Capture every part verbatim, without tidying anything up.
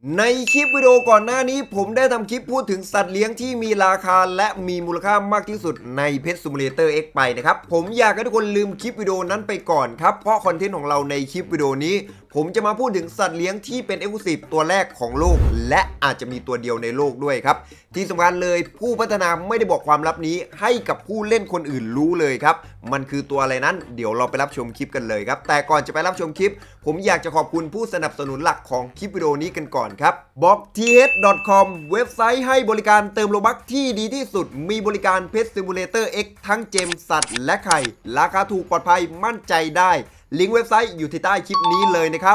ในคลิปวิดีโอก่อนหน้านี้ผมได้ทำคลิปพูดถึงสัตว์เลี้ยงที่มีราคาและมีมูลค่ามากที่สุดใน Pet Simulator X ไปนะครับผมอยากให้ทุกคนลืมคลิปวิดีโอนั้นไปก่อนครับเพราะคอนเทนต์ของเราในคลิปวิดีโอนี้ผมจะมาพูดถึงสัตว์เลี้ยงที่เป็น Exclusive ตัวแรกของโลกและอาจจะมีตัวเดียวในโลกด้วยครับที่สำคัญเลยผู้พัฒนาไม่ได้บอกความลับนี้ให้กับผู้เล่นคนอื่นรู้เลยครับมันคือตัวอะไรนั้นเดี๋ยวเราไปรับชมคลิปกันเลยครับแต่ก่อนจะไปรับชมคลิปผมอยากจะขอบคุณผู้สนับสนุนหลักของคลิปวิดีโอนี้กันก่อนครับ บล็อก ที เอช ดอท คอม เว็บไซต์ให้บริการเติมโลบัคที่ดีที่สุดมีบริการ Pet Simulator X ทั้งเจมสัตว์และไข่ราคาถูกปลอดภัยมั่นใจได้ลิงก์เว็บไซต์อยู่ที่ใต้คลิปนี้เลยนะครับ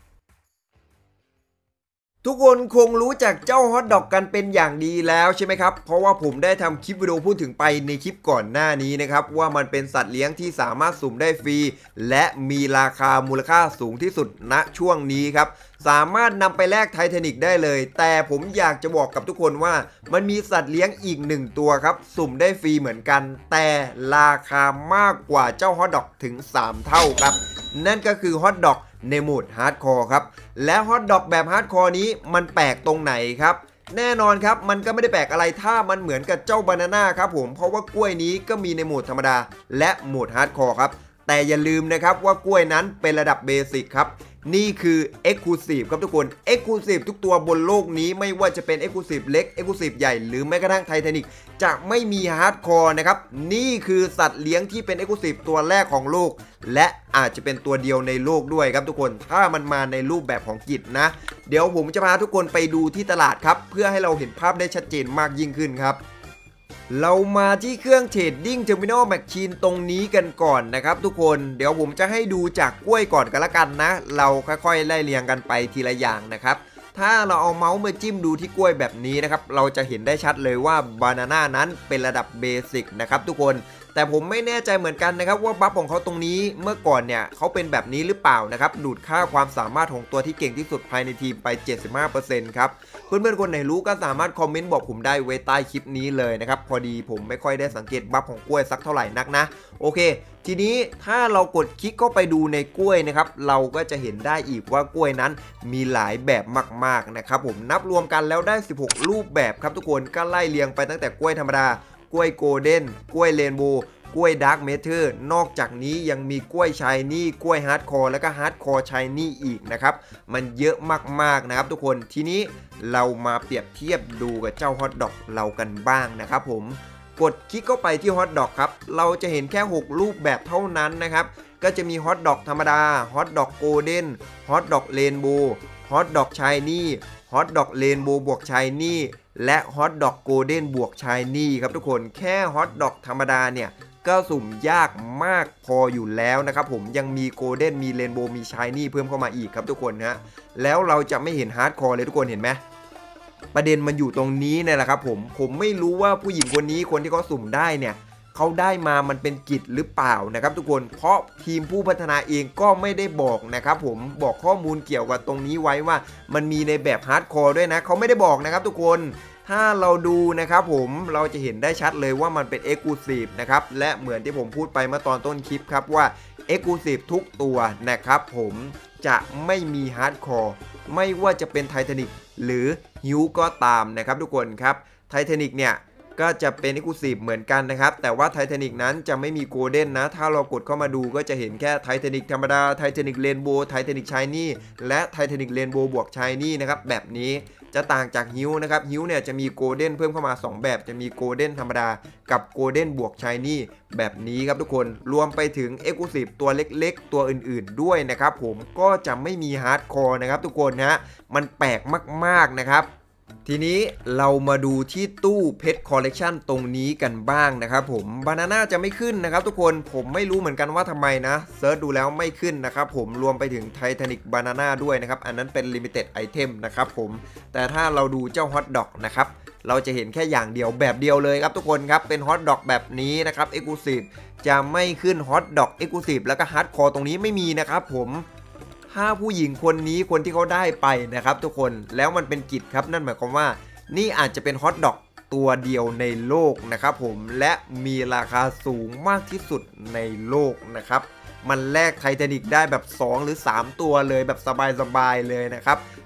ทุกคนคงรู้จักเจ้าฮอทดอกกันเป็นอย่างดีแล้วใช่ไหมครับเพราะว่าผมได้ทำคลิปวิดีโอพูดถึงไปในคลิปก่อนหน้านี้นะครับว่ามันเป็นสัตว์เลี้ยงที่สามารถสุ่มได้ฟรีและมีราคามูลค่าสูงที่สุดณช่วงนี้ครับสามารถนำไปแลกไททานิกได้เลยแต่ผมอยากจะบอกกับทุกคนว่ามันมีสัตว์เลี้ยงอีกหนึ่งตัวครับสุ่มได้ฟรีเหมือนกันแต่ราคามากกว่าเจ้าฮอทดอกถึงสามเท่าครับนั่นก็คือฮอทดอกในโหมดฮาร์ดคอร์ครับและฮอทดอกแบบฮาร์ดคอร์นี้มันแปลกตรงไหนครับแน่นอนครับมันก็ไม่ได้แปลกอะไรถ้ามันเหมือนกับเจ้าบานาน่าครับผมเพราะว่ากล้วยนี้ก็มีในโหมดธรรมดาและโหมดฮาร์ดคอร์ครับแต่อย่าลืมนะครับว่ากล้วยนั้นเป็นระดับเบสิกครับนี่คือ Exclusive ครับทุกคน Exclusive ทุกตัวบนโลกนี้ไม่ว่าจะเป็น Exclusive เล็ก Exclusive ใหญ่หรือแม้กระทั่งไททานิกจะไม่มีฮาร์ดคอร์นะครับนี่คือสัตว์เลี้ยงที่เป็น Exclusive ตัวแรกของโลกและอาจจะเป็นตัวเดียวในโลกด้วยครับทุกคนถ้ามันมาในรูปแบบของกิจนะเดี๋ยวผมจะพาทุกคนไปดูที่ตลาดครับเพื่อให้เราเห็นภาพได้ชัดเจนมากยิ่งขึ้นครับเรามาที่เครื่องเทรดดิ้งเทอร์มินอลแมชชีนตรงนี้กันก่อนนะครับทุกคนเดี๋ยวผมจะให้ดูจากกล้วยก่อนกันละกันนะเราค่อยๆไล่เรียงกันไปทีละอย่างนะครับถ้าเราเอาเมาส์มาจิ้มดูที่กล้วยแบบนี้นะครับเราจะเห็นได้ชัดเลยว่าบานาน่านั้นเป็นระดับเบสิกนะครับทุกคนแต่ผมไม่แน่ใจเหมือนกันนะครับว่าบัฟของเขาตรงนี้เมื่อก่อนเนี่ยเขาเป็นแบบนี้หรือเปล่านะครับดูดค่าความสามารถของตัวที่เก่งที่สุดภายในทีมไป เจ็ดสิบห้าเปอร์เซ็นต์ ครับเพื่อนๆคนไหนรู้ก็สามารถคอมเมนต์บอกผมได้ไว้ใต้คลิปนี้เลยนะครับพอดีผมไม่ค่อยได้สังเกตบัฟของกล้วยสักเท่าไหร่นักนะโอเคทีนี้ถ้าเรากดคลิกเข้าไปดูในกล้วยนะครับเราก็จะเห็นได้อีกว่ากล้วยนั้นมีหลายแบบมากๆนะครับผมนับรวมกันแล้วได้สิบหกรูปแบบครับทุกคนก็ไล่เรียงไปตั้งแต่กล้วยธรรมดากล้วยโกลเด้นกล้วยเรนโบว์กล้วยดาร์กเมทัลนอกจากนี้ยังมีกล้วยชายนี่กล้วยฮาร์ดคอร์แล้วก็ฮาร์ดคอร์ชายนี่อีกนะครับมันเยอะมากๆนะครับทุกคนทีนี้เรามาเปรียบเทียบดูกับเจ้าฮอทดอกเรากันบ้างนะครับผมกดคลิกเข้าไปที่ฮอทดอกครับเราจะเห็นแค่หกรูปแบบเท่านั้นนะครับก็จะมีฮอทดอกธรรมดาฮอทดอกโกลเด้นฮอทดอกเรนโบว์ฮอทดอกชายนี่ฮอทดอกเรนโบว์บวกชายนี่และฮอทดอกโกลเด้นบวกชายนี่ครับทุกคนแค่ฮอทดอกธรรมดาเนี่ยก็สุ่มยากมากพออยู่แล้วนะครับผมยังมีโกลเด้นมีเรนโบว์มีชายนี่เพิ่มเข้ามาอีกครับทุกคนฮะแล้วเราจะไม่เห็นฮาร์ดคอร์เลยทุกคนเห็นไหมประเด็นมันอยู่ตรงนี้นี่แหละครับผมผมไม่รู้ว่าผู้หญิงคนนี้คนที่เขาสุ่มได้เนี่ยเขาได้มามันเป็นกิจหรือเปล่านะครับทุกคนเพราะทีมผู้พัฒนาเองก็ไม่ได้บอกนะครับผมบอกข้อมูลเกี่ยวกับตรงนี้ไว้ว่ามันมีในแบบฮาร์ดคอร์ด้วยนะเขาไม่ได้บอกนะครับทุกคนถ้าเราดูนะครับผมเราจะเห็นได้ชัดเลยว่ามันเป็น Exclusive นะครับและเหมือนที่ผมพูดไปเมื่อตอนต้นคลิปครับว่า Exclusive ทุกตัวนะครับผมจะไม่มีฮาร์ดคอร์ไม่ว่าจะเป็นไททานิกหรือฮิวก็ตามนะครับทุกคนครับไททานิกเนี่ยก็จะเป็น Exclusive เหมือนกันนะครับแต่ว่าไททานิกนั้นจะไม่มีโกลเด้นนะถ้าเรากดเข้ามาดูก็จะเห็นแค่ไททานิกธรรมดาไททานิกเรนโบว์ไททานิกชายนี่และไททานิกเรนโบว์บวกชายนี่นะครับแบบนี้จะต่างจากฮิวนะครับฮิวเนี่ยจะมีโกลเด้นเพิ่มเข้ามาสองแบบจะมีโกลเด้นธรรมดากับโกลเด้นบวกชายนี่แบบนี้ครับทุกคนรวมไปถึง Exclusive ตัวเล็กๆตัวอื่นๆด้วยนะครับผมก็จะไม่มีฮาร์ดคอร์นะครับทุกคนฮะมันแปลกมากๆนะครับทีนี้เรามาดูที่ตู้เพชรคอลเลกชันตรงนี้กันบ้างนะครับผมบานาน่าจะไม่ขึ้นนะครับทุกคนผมไม่รู้เหมือนกันว่าทำไมนะเซิร์ชดูแล้วไม่ขึ้นนะครับผมรวมไปถึงไททานิกบานาน่าด้วยนะครับอันนั้นเป็นลิมิเต็ดไอเทมนะครับผมแต่ถ้าเราดูเจ้าฮอทดอกนะครับเราจะเห็นแค่อย่างเดียวแบบเดียวเลยครับทุกคนครับเป็นฮอทดอกแบบนี้นะครับ Exclusive จะไม่ขึ้นฮอทดอก Exclusive แล้วก็ฮาร์ดคอร์ตรงนี้ไม่มีนะครับผมถ้าผู้หญิงคนนี้คนที่เขาได้ไปนะครับทุกคนแล้วมันเป็นกิจครับนั่นหมายความว่านี่อาจจะเป็นฮอทดอกตัวเดียวในโลกนะครับผมและมีราคาสูงมากที่สุดในโลกนะครับมันแลกไททานิกได้แบบสองหรือสามตัวเลยแบบสบายๆเลยนะครับ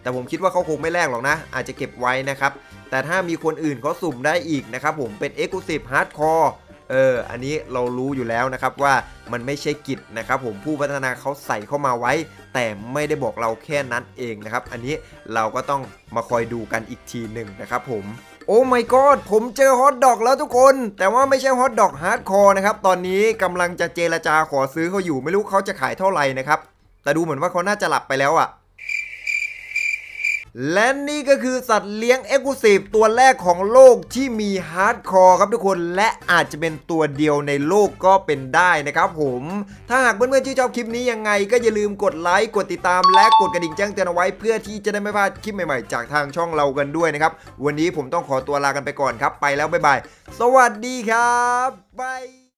แต่ผมคิดว่าเขาคงไม่แลกหรอกนะอาจจะเก็บไว้นะครับแต่ถ้ามีคนอื่นเขาสุ่มได้อีกนะครับผมเป็น Exclusive Hardcore เอออันนี้เรารู้อยู่แล้วนะครับว่ามันไม่ใช่กิจนะครับผมผู้พัฒนาเขาใส่เข้ามาไว้แต่ไม่ได้บอกเราแค่นั้นเองนะครับอันนี้เราก็ต้องมาคอยดูกันอีกทีหนึ่งนะครับผมโอ้ my god ผมเจอฮอทดอกแล้วทุกคนแต่ว่าไม่ใช่ฮอทดอกฮาร์ดคอร์นะครับตอนนี้กำลังจะเจรจาขอซื้อเขาอยู่ไม่รู้เขาจะขายเท่าไหร่นะครับแต่ดูเหมือนว่าเขาน่าจะหลับไปแล้วอะและนี่ก็คือสัตว์เลี้ยง Exclusive ตัวแรกของโลกที่มีฮาร์ดคอร์ครับทุกคนและอาจจะเป็นตัวเดียวในโลกก็เป็นได้นะครับผมถ้าหากเพื่อนๆที่ชอบคลิปนี้ยังไงก็อย่าลืมกดไลค์กดติดตามและกดกระดิ่งแจ้งเตือนเอาไว้เพื่อที่จะได้ไม่พลาดคลิปใหม่ๆจากทางช่องเรากันด้วยนะครับวันนี้ผมต้องขอตัวลากันไปก่อนครับไปแล้วบ๊ายบายสวัสดีครับบาย